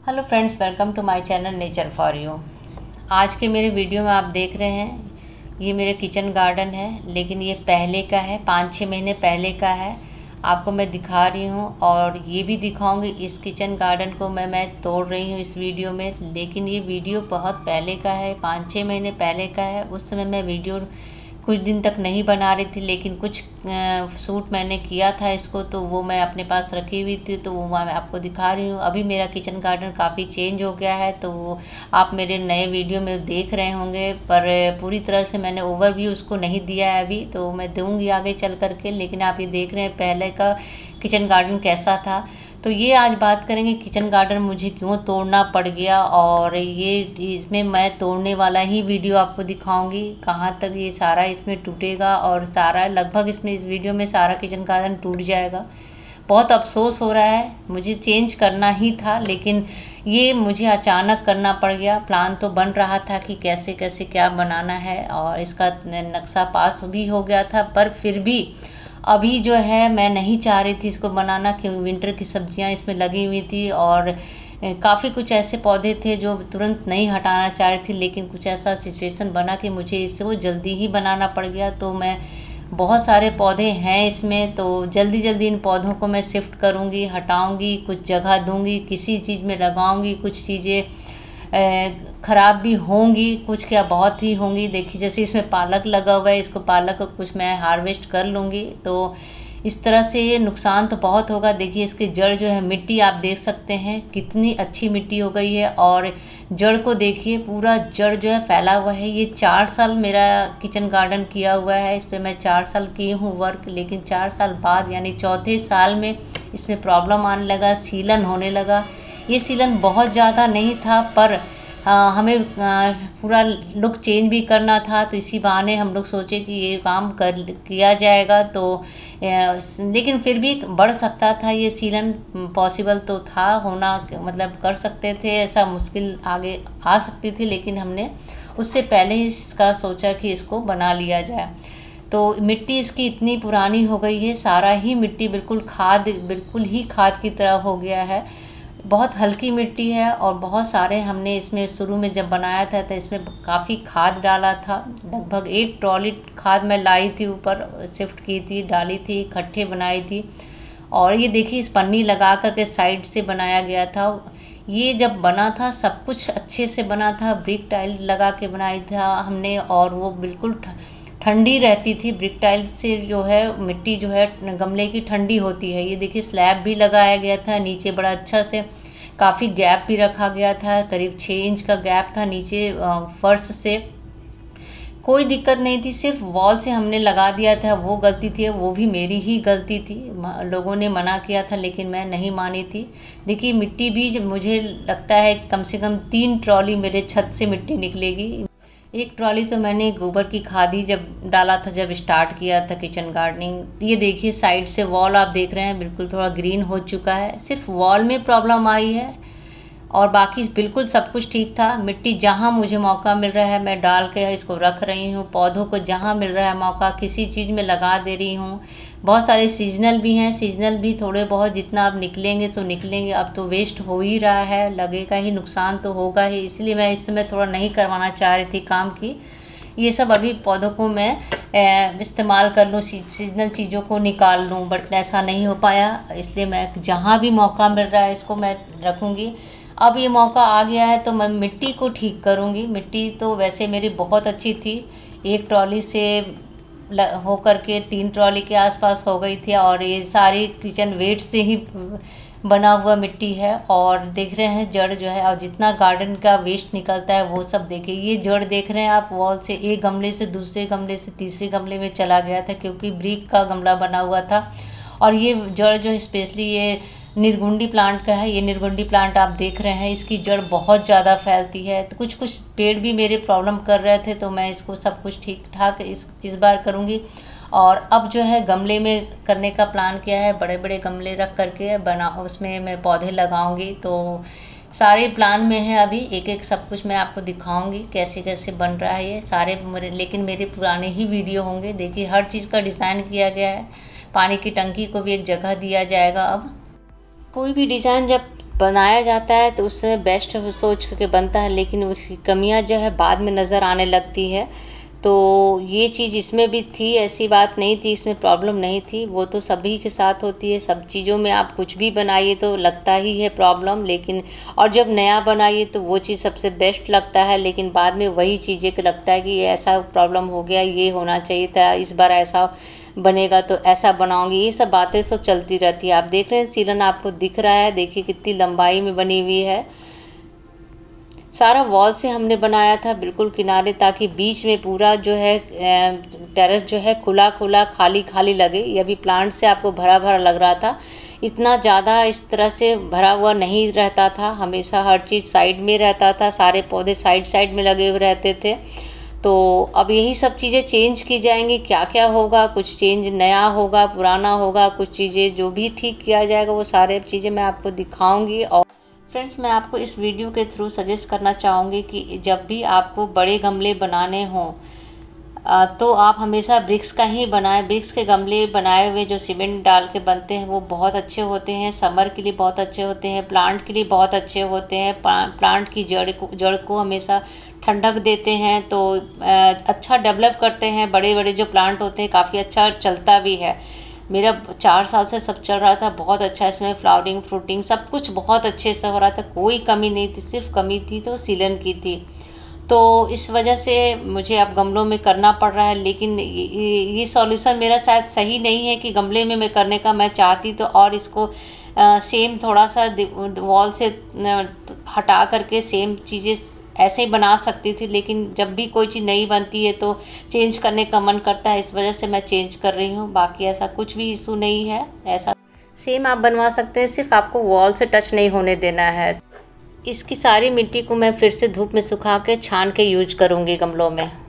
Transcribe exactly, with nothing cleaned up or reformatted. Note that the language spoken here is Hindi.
Hello friends, welcome to my channel nature for you. आज के मेरे वीडियो में आप देख रहे हैं ये मेरे किचन गार्डन है, लेकिन ये पहले का है, पाँच छः महीने पहले का है। आपको मैं दिखा रही हूँ और ये भी दिखाऊंगी। इस किचन गार्डन को मैं मैं तोड़ रही हूँ इस वीडियो में, लेकिन ये वीडियो बहुत पहले का है, पाँच छः महीने पहले का है। उस समय मैं वीडियो कुछ दिन तक नहीं बना रही थी, लेकिन कुछ सूट मैंने किया था इसको, तो वो मैं अपने पास रखी हुई थी, तो वो मैं आपको दिखा रही हूँ। अभी मेरा किचन गार्डन काफ़ी चेंज हो गया है, तो वो आप मेरे नए वीडियो में देख रहे होंगे, पर पूरी तरह से मैंने ओवरव्यू उसको नहीं दिया है अभी, तो मैं दूँगी आगे चल करके। लेकिन आप ये देख रहे हैं पहले का किचन गार्डन कैसा था। तो ये आज बात करेंगे किचन गार्डन मुझे क्यों तोड़ना पड़ गया, और ये इसमें मैं तोड़ने वाला ही वीडियो आपको दिखाऊंगी, कहाँ तक ये सारा इसमें टूटेगा, और सारा लगभग इसमें इस वीडियो में सारा किचन गार्डन टूट जाएगा। बहुत अफसोस हो रहा है, मुझे चेंज करना ही था, लेकिन ये मुझे अचानक करना पड़ गया। प्लान तो बन रहा था कि कैसे कैसे क्या बनाना है, और इसका नक्शा पास भी हो गया था, पर फिर भी अभी जो है मैं नहीं चाह रही थी इसको बनाना, क्योंकि विंटर की सब्जियां इसमें लगी हुई थी, और काफ़ी कुछ ऐसे पौधे थे जो तुरंत नहीं हटाना चाह रही थी, लेकिन कुछ ऐसा सिचुएशन बना कि मुझे इसे वो जल्दी ही बनाना पड़ गया। तो मैं बहुत सारे पौधे हैं इसमें, तो जल्दी जल्दी इन पौधों को मैं शिफ्ट करूँगी, हटाऊँगी, कुछ जगह दूँगी, किसी चीज़ में लगाऊँगी, कुछ चीज़ें ख़राब भी होंगी, कुछ क्या बहुत ही होंगी। देखिए जैसे इसमें पालक लगा हुआ है, इसको पालक को कुछ मैं हार्वेस्ट कर लूँगी, तो इस तरह से ये नुकसान तो बहुत होगा। देखिए इसकी जड़ जो है, मिट्टी आप देख सकते हैं कितनी अच्छी मिट्टी हो गई है, और जड़ को देखिए पूरा जड़ जो है फैला हुआ है। ये चार साल मेरा किचन गार्डन किया हुआ है, इस पर मैं चार साल की हूँ वर्क, लेकिन चार साल बाद यानी चौथे साल में इसमें प्रॉब्लम आने लगा, सीलन होने लगा। ये सीलन बहुत ज़्यादा नहीं था, पर हाँ, हमें पूरा लुक चेंज भी करना था, तो इसी बहाने हम लोग सोचे कि ये काम कर किया जाएगा। तो लेकिन फिर भी बढ़ सकता था, ये सीलन पॉसिबल तो था होना, मतलब कर सकते थे, ऐसा मुश्किल आगे आ सकती थी, लेकिन हमने उससे पहले ही इसका सोचा कि इसको बना लिया जाए। तो मिट्टी इसकी इतनी पुरानी हो गई है, सारा ही मिट्टी बिल्कुल खाद बिल्कुल ही खाद की तरह हो गया है। बहुत हल्की मिट्टी है, और बहुत सारे हमने इसमें शुरू में जब बनाया था तो इसमें काफ़ी खाद डाला था। लगभग एक ट्रॉली खाद मैं लाई थी, ऊपर शिफ्ट की थी, डाली थी, इकट्ठे बनाई थी। और ये देखिए इस पन्नी लगा कर के साइड से बनाया गया था। ये जब बना था सब कुछ अच्छे से बना था, ब्रिक टाइल लगा के बनाई था हमने, और वो बिल्कुल ठंडी रहती थी। ब्रिक टाइल से जो है मिट्टी जो है गमले की ठंडी होती है। ये देखिए स्लैब भी लगाया गया था, नीचे बड़ा अच्छा से काफ़ी गैप भी रखा गया था, करीब छः इंच का गैप था नीचे फर्श से। कोई दिक्कत नहीं थी, सिर्फ वॉल से हमने लगा दिया था, वो गलती थी, वो भी मेरी ही गलती थी। लोगों ने मना किया था, लेकिन मैं नहीं मानी थी। देखिए मिट्टी भी मुझे लगता है कम से कम तीन ट्रॉली मेरे छत से मिट्टी निकलेगी। एक ट्रॉली तो मैंने गोबर की खाद ही जब डाला था, जब स्टार्ट किया था किचन गार्डनिंग। ये देखिए साइड से वॉल आप देख रहे हैं बिल्कुल थोड़ा ग्रीन हो चुका है, सिर्फ वॉल में प्रॉब्लम आई है, और बाकी बिल्कुल सब कुछ ठीक था। मिट्टी जहाँ मुझे मौका मिल रहा है मैं डाल के इसको रख रही हूँ, पौधों को जहाँ मिल रहा है मौका किसी चीज़ में लगा दे रही हूँ। बहुत सारे सीजनल भी हैं, सीजनल भी थोड़े बहुत जितना अब निकलेंगे तो निकलेंगे, अब तो वेस्ट हो ही रहा है, लगेगा ही, नुकसान तो होगा ही, इसलिए मैं इस समय थोड़ा नहीं करवाना चाह रही थी काम की। ये सब अभी पौधों को मैं इस्तेमाल कर लूँ, सीजनल चीज़ों को निकाल लूँ, बट ऐसा नहीं हो पाया, इसलिए मैं जहाँ भी मौका मिल रहा है इसको मैं रखूँगी। अब ये मौका आ गया है तो मैं मिट्टी को ठीक करूँगी। मिट्टी तो वैसे मेरी बहुत अच्छी थी, एक ट्रॉली से हो कर के तीन ट्रॉली के आसपास हो गई थी, और ये सारी किचन वेस्ट से ही बना हुआ मिट्टी है। और देख रहे हैं जड़ जो है, और जितना गार्डन का वेस्ट निकलता है वो सब देखिए। ये जड़ देख रहे हैं आप, वॉल से एक गमले से दूसरे गमले से तीसरे गमले में चला गया था, क्योंकि ब्रिक का गमला बना हुआ था। और ये जड़ जो स्पेशली ये निर्गुंडी प्लांट का है, ये निर्गुंडी प्लांट आप देख रहे हैं, इसकी जड़ बहुत ज़्यादा फैलती है। तो कुछ कुछ पेड़ भी मेरे प्रॉब्लम कर रहे थे, तो मैं इसको सब कुछ ठीक ठाक इस इस बार करूँगी। और अब जो है गमले में करने का प्लान किया है, बड़े बड़े गमले रख करके बना, उसमें मैं पौधे लगाऊंगी। तो सारे प्लान में है अभी, एक एक सब कुछ मैं आपको दिखाऊंगी कैसे कैसे बन रहा है ये सारे मेरे, लेकिन मेरे पुराने ही वीडियो होंगे। देखिए हर चीज़ का डिज़ाइन किया गया है, पानी की टंकी को भी एक जगह दिया जाएगा। अब कोई भी डिज़ाइन जब बनाया जाता है तो उस समय बेस्ट सोच के बनता है, लेकिन उसकी कमियां जो है बाद में नज़र आने लगती है। तो ये चीज़ इसमें भी थी, ऐसी बात नहीं थी, इसमें प्रॉब्लम नहीं थी। वो तो सभी के साथ होती है, सब चीज़ों में आप कुछ भी बनाइए तो लगता ही है प्रॉब्लम, लेकिन और जब नया बनाइए तो वो चीज़ सबसे बेस्ट लगता है, लेकिन बाद में वही चीज़ें को लगता है कि ऐसा प्रॉब्लम हो गया, ये होना चाहिए था, इस बार ऐसा बनेगा तो ऐसा बनाऊंगी। ये सब बातें सब चलती रहती है। आप देख रहे हैं सीलन आपको दिख रहा है, देखिए कितनी लंबाई में बनी हुई है। सारा वॉल से हमने बनाया था बिल्कुल किनारे, ताकि बीच में पूरा जो है टेरेस जो है खुला खुला खाली खाली लगे। ये भी प्लांट से आपको भरा भरा लग रहा था, इतना ज़्यादा इस तरह से भरा हुआ नहीं रहता था। हमेशा हर चीज़ साइड में रहता था, सारे पौधे साइड साइड में लगे हुए रहते थे। तो अब यही सब चीज़ें चेंज की जाएंगी। क्या क्या होगा, कुछ चेंज नया होगा, पुराना होगा, कुछ चीज़ें जो भी ठीक किया जाएगा वो सारे चीज़ें मैं आपको दिखाऊंगी। और फ्रेंड्स, मैं आपको इस वीडियो के थ्रू सजेस्ट करना चाहूँगी कि जब भी आपको बड़े गमले बनाने हों तो आप हमेशा ब्रिक्स का ही बनाएं। ब्रिक्स के गमले बनाए हुए जो सीमेंट डाल के बनते हैं वो बहुत अच्छे होते हैं, समर के लिए बहुत अच्छे होते हैं, प्लांट के लिए बहुत अच्छे होते हैं। प्लांट की जड़ को जड़ को हमेशा ठंडक देते हैं, तो अच्छा डेवलप करते हैं। बड़े बड़े जो प्लांट होते हैं काफ़ी अच्छा चलता भी है। मेरा चार साल से सब चल रहा था बहुत अच्छा, इसमें फ्लावरिंग फ्रूटिंग सब कुछ बहुत अच्छे से हो रहा था, कोई कमी नहीं थी। सिर्फ कमी थी तो सीलन की थी, तो इस वजह से मुझे अब गमलों में करना पड़ रहा है। लेकिन ये सॉल्यूशन मेरा शायद सही नहीं है कि गमले में मैं करने का, मैं चाहती तो और इसको आ, सेम थोड़ा सा वॉल से हटा करके सेम चीज़ें ऐसे ही बना सकती थी, लेकिन जब भी कोई चीज़ नई बनती है तो चेंज करने का मन करता है, इस वजह से मैं चेंज कर रही हूँ। बाकी ऐसा कुछ भी इशू नहीं है, ऐसा सेम आप बनवा सकते हैं, सिर्फ आपको वॉल से टच नहीं होने देना है। इसकी सारी मिट्टी को मैं फिर से धूप में सुखा के छान के यूज करूँगी गमलों में।